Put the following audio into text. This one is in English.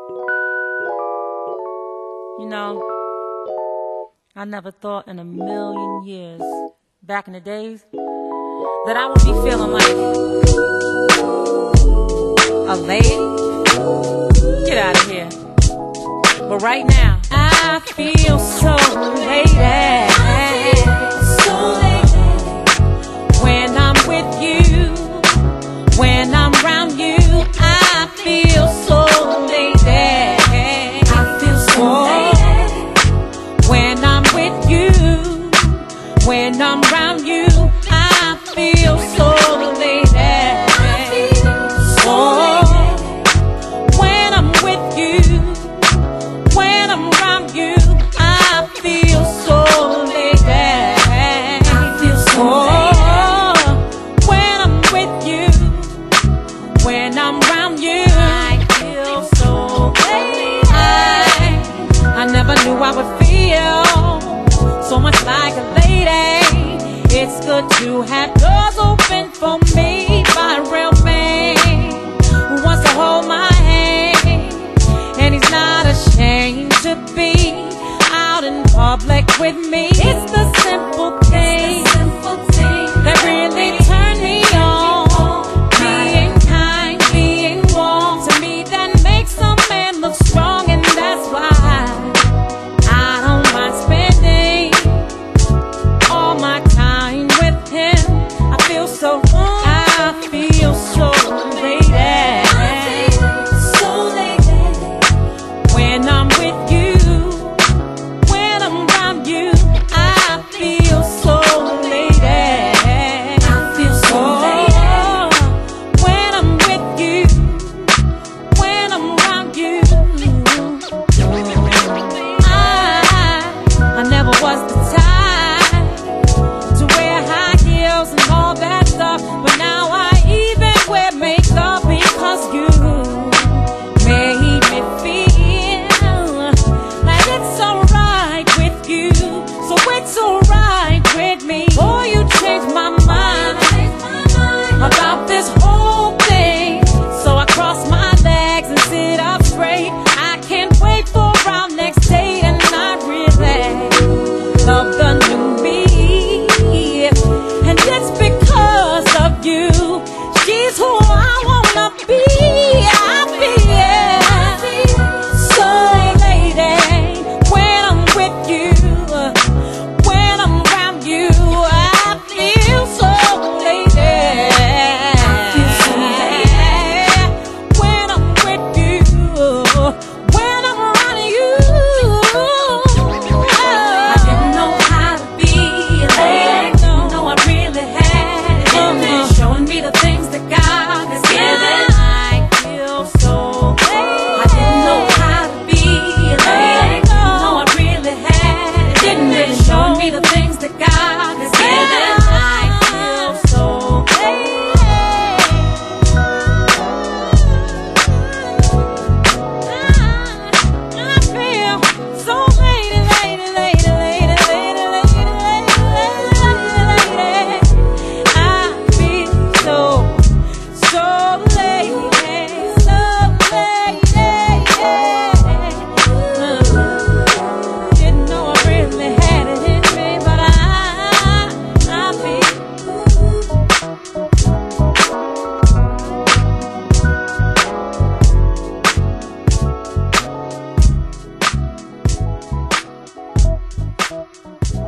You know, I never thought in a million years, back in the days, that I would be feeling like a lady. Get out of here. But right now, I feel so lady. So lady. When I'm with you, when I'm around you, I feel so lady. I feel so lady. When I'm with you, when I'm around you, I feel so lady. Oh, when I'm with you, when I'm around you, I feel so lady. I feel so lady. When I'm with you, when I'm around you, I feel so lady. I never knew I would feel so much like a lady. It's good to have doors open for me by a real man who wants to hold my hand, and he's not ashamed to be out in public with me. It's the simple thing that really turn me on. Being kind, being warm, to me that makes a man look strong, and that's why I don't mind spending all my time with him. I feel so lady. So lady. When I'm with you, when I'm around you, I feel so lady. I feel so lady. When I'm with you, when I'm around you, I never was the type to wear high heels and all that stuff, but now I even wear makeup because you made me feel like it's alright with you, so it's alright with me. Boy, you changed my mind about this whole thing, so I cross my legs and sit up straight. I can't wait for our next date, and I really love the new me, and it's because of you. She's who I wanna be. I feel so lady. When I'm with you, when I'm around you, I feel so lady. I feel so lady. When I'm with you, when I'm around you, I didn't know how to be a lady. No, I really had it in me, showing me the things that God has given. I feel so lady. I didn't know how to be a lady. No, I really had it in me, showing me the things that God has given. I feel so lady. I feel so lady, lady, lady, lady, lady, lady, lady, lady. I feel so lady, didn't know I really had it in me, but I feel.